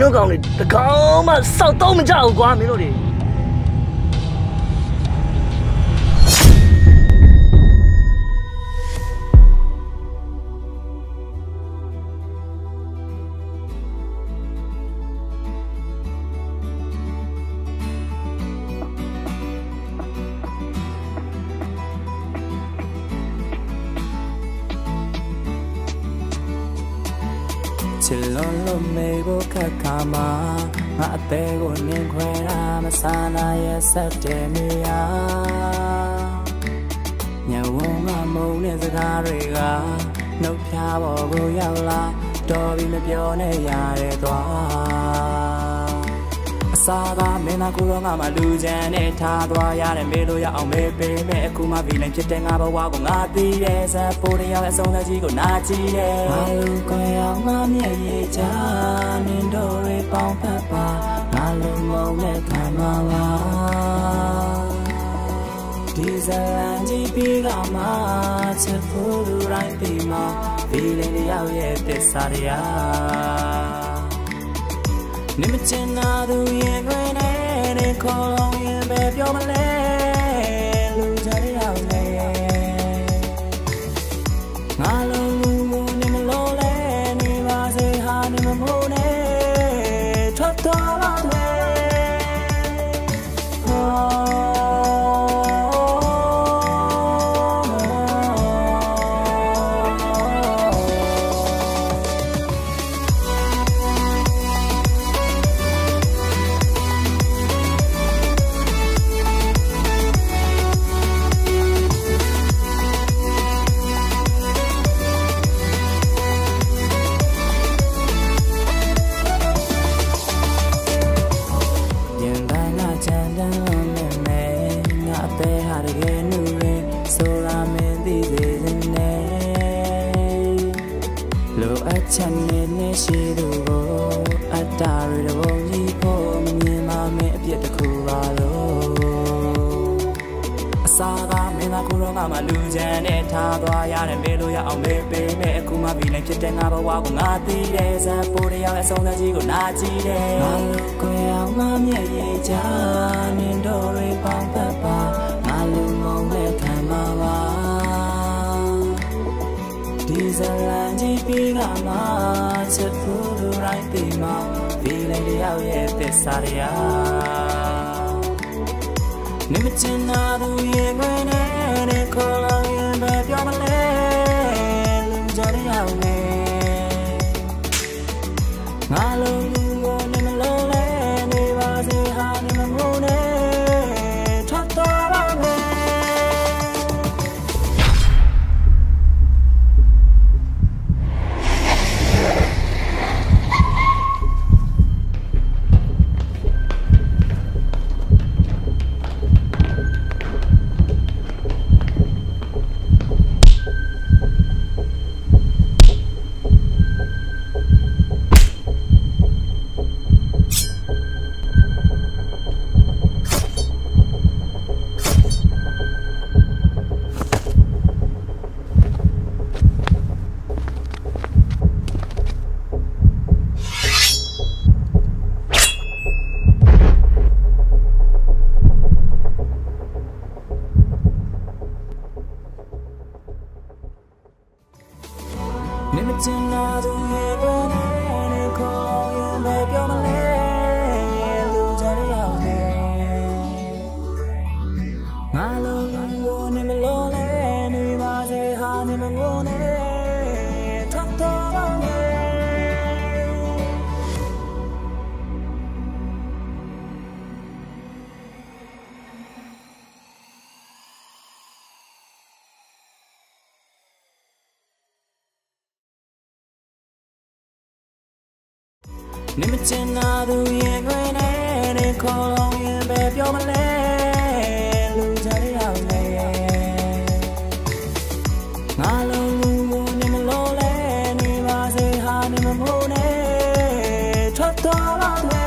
တို့ကောင်တွေတကောင်မှစောက်တော့မကြဘူးကွာမင်းတို့တွေချစ်လုံးလုံးမေဖို့ခက်ခါမှာငါအသေးကိုနင်ခွဲတာမဆာနာရဲ့ဆက်တယ်နေရညဝုံကမုံတဲ့စကားတွေကနှုတ်ဖြားပေါ်ကိုရောက်လာတော်ပြီးမပြောနဲ့ရတဲ့သွားအစားကမင်းသားကိုတော့ငါမှလူချမ်းနဲ့ထားသွားရတယ်မေးလို့ရအောင်မေးပေးမယ်အခုမှဗီလန်ဖြစ်တဲ့ငါဘဝကိုငါသိတယ်ဇက်ပိုးတယောက်ရဲ့အဆုံးသက်ကြီးကိုနာကြည့်တယ်ငါလူကိုရောက်ငါမျက်ရည်ချနင်တို့တွေပေါင်းဖက်ပါငါလူမုံနဲ့ခံပါပါဒီဇလန်ကြီးပြီးကမှချစ်ဖို့လူတိုင်းပြီးမှဗီလန်တယောက်ရဲ့သစ္စာတရားနေမချင်နာသူရဲ့ခွေနဲ့နေခေါ်လုံးရင်ပဲပြောမလဲလူကြရအောင်လေငါလုံးလူကိုနေမလို့လဲနေပါစေဟာနေမမိုးနဲ့ထွက်သွားပါလေချက်နဲ့ရှိသူကိုအတ္တတွေတဘုံကြီးဖို့မမြင်မမင်းအပြစ်တစ်ခုပါလို့အစားကမင်းသားကိုတော့ငါမှလူချမ်းနဲ့ထားသွားရတယ်မေးလို့ရအောင်မေးပေးမယ်အခုမှဗီလန်ဖြစ်တဲ့ငါဘဝကိုငါသိတယ်ဇက်ပိုးတယောက်ရဲ့အဆုံးသက်ကြီးကိုနာကြည့်တယ်ငါလူကိုရောက်ငါမျက်ရည်ချနင်တို့တွေပေါင်းဖက်ပါငါလူမုံနဲ့ခံပါပါဒီဇလန်ကြီးပြီးကမှချစ်ဖို့လူတိုင်းပြီးမှဗီလန်တယောက်ရဲ့သစ္စာတရားနေမချင်နာသူရဲ့ခွေနဲ့နေခေါ်လို့ရင်ပဲပြောမလဲလူကြရအောင်လေငါလုံးလူကိုနေမလို့လဲနေပါစေဟာနေမမိုးနဲ့ထွက်သွားပါလေနေမချင်နာသူရဲ့ခွေနဲ့ခေါ်ရင်ပဲပြောမလဲလူကြရအောင်လေငါလုံးကိုနေမလို့လဲနေပါစေဟာနေမငိုနဲ့ထွက်သွားပါလေနေမချင်နာသူရဲ့ခွေနဲ့နေခေါ်လို့ရင်ပဲပြောမလဲလူကြရအောင်လေငါလုံးလူကိုနေမလို့လဲနေပါစေဟာနေမမိုးနဲ့ထွက်သွားပါလေ